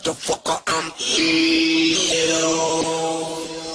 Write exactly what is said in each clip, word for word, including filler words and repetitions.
motherfucker, I'm ill.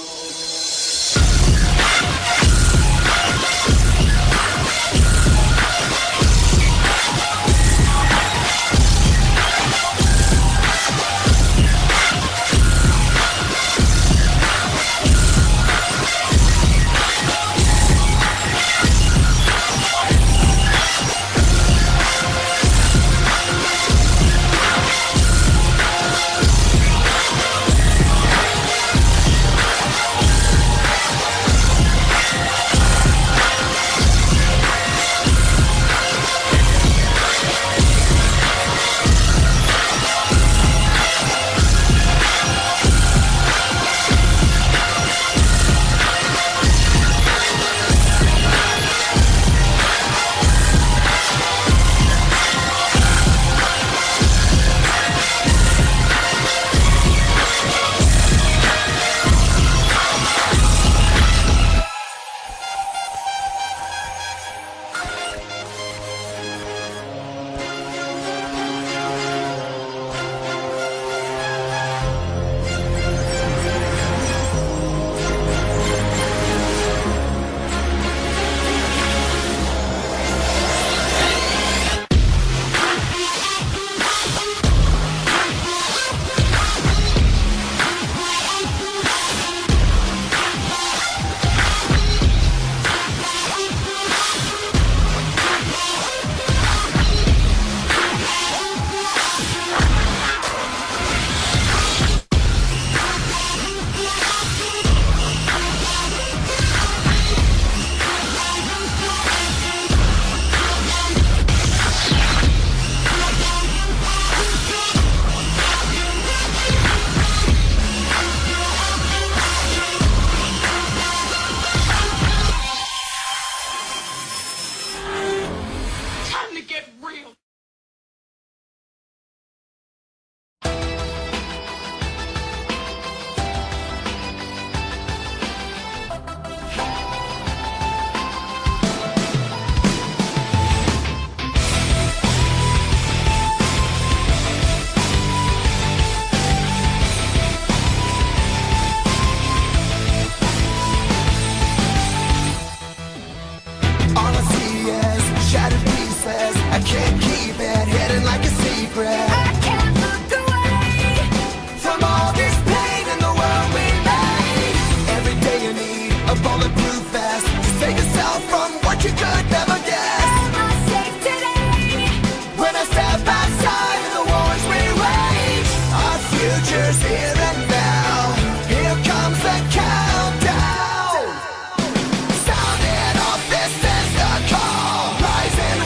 I can't keep it hidden like a secret. I can't look away from all this pain in the world we made. Every day you need a bulletproof vest to save yourself from what you could never guess. Am I safe today? When I step outside of the wars we wage, our future's here and now. Here comes the countdown. Sounding off, this is the call. Rising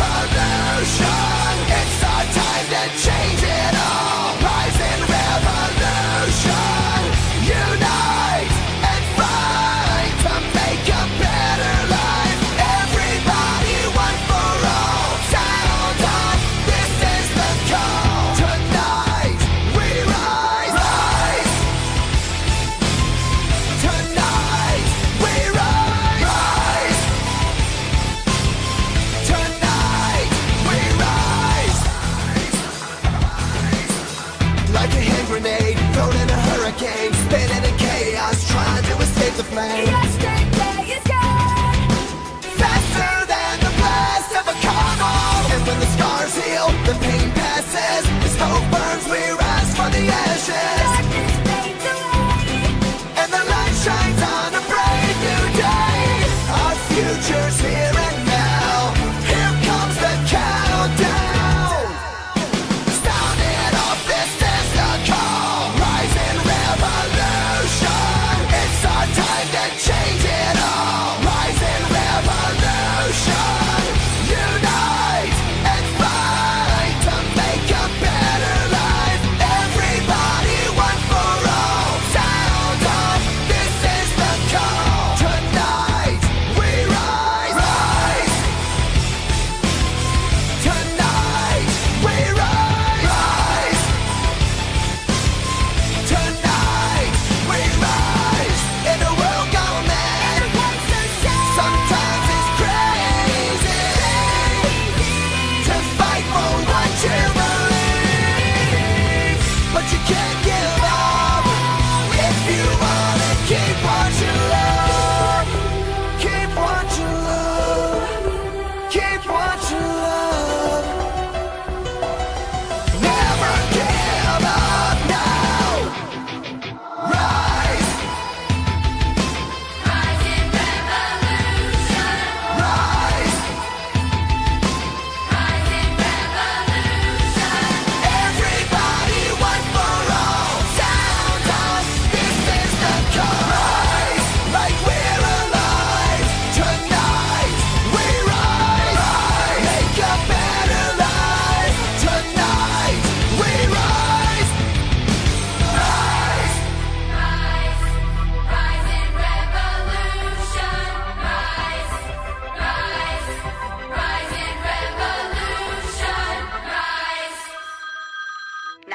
revolution. It's our time to change it all. Rising revolution. Unite and fight to make a better life. Everybody, one for all. Sound off, this is the call. Tonight we rise, rise. Tonight we rise, rise. Tonight we rise. Like a hand grenade thrown in a hurricane, spinning in chaos, trying to escape the flame. Yesterday is gone. Faster than the blast of a car bomb. And when the scars heal, the pain passes. As hope burns, we rise from the ashes. Darkness fades away. And the light shines on a brave new day. Our future's here and now. Here comes the countdown. Sounding off, this is the call. Rising revolution. It's our time to change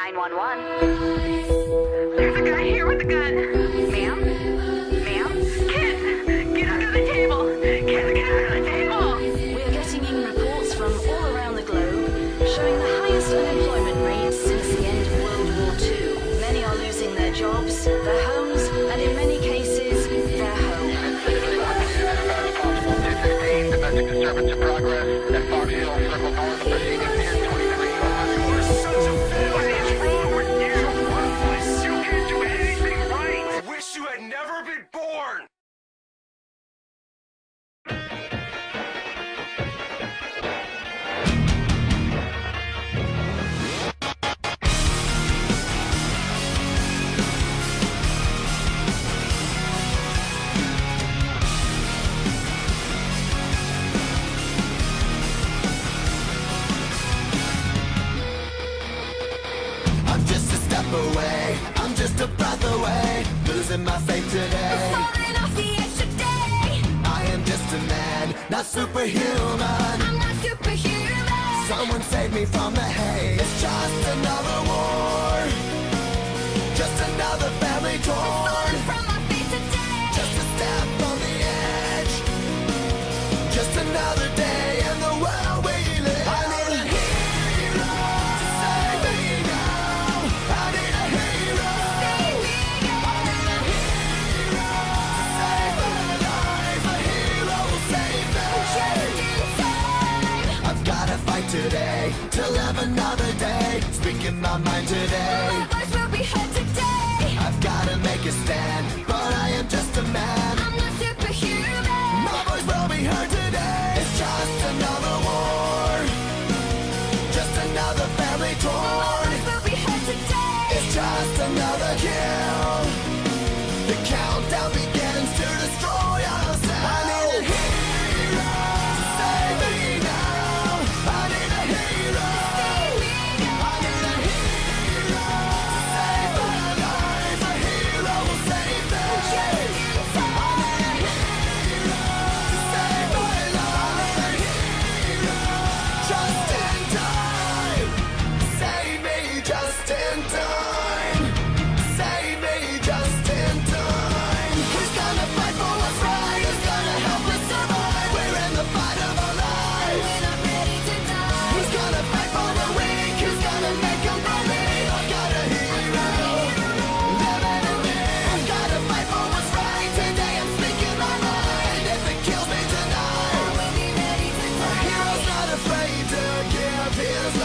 nine one one. There's a guy here with a gun. Ma'am? Ma'am? Kids! Get under the table! Kids, get under the table! We're getting in reports from all around the globe showing the highest unemployment rate since the end of World War Two. Many are losing their jobs, their homes, and in many cases, their home. Domestic disturbance in progress at Fox Hill Circle North, proceeding ten twenty-three. You're such a failure. What is wrong with you? Worthless. You can't do anything right. I wish you had never been born. I'm just a step away, I'm just a breath away, losing my faith today. Falling off the edge today. I am just a man, not superhuman. I'm not superhuman. Someone save me from the haze. It's just another war, just another family torn. Falling from my feet today. Just a step on the edge, just another day in the world we live. I need a hero to save me now. I need a hero. Save me I need a hero to save my life. A hero will save me. just in time. I've gotta fight today to live another day. Speaking my mind today. My voice will be heard today. I've gotta make a stand, but I am just a man. I'm not superhuman. My voice will be heard today. It's just another war, just another family My torn. voice will be heard today. It's just another kill. The countdown begins to destroy ourselves. I need a hero to save me now. I need a hero. Save me I need a hero to save my life. A hero will save me. just in time. I need a hero to save my life. I need a hero just in time. Save me just in time. Save me just in time. Who's gonna fight for what's right? Who's gonna help us survive? We're in the fight of our lives. We're not ready to die. Who's gonna fight for the weak? Who's gonna make them believe? I've got a hero living in me. I've gotta fight for what's right. Today I'm speaking my mind. If it kills me tonight, We'll be ready to a die. hero's not afraid to give his